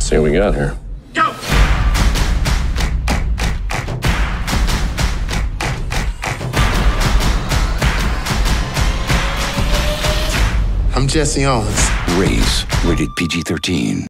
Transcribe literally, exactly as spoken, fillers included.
See what we got here. Go! I'm Jesse Owens. Race, rated P G thirteen.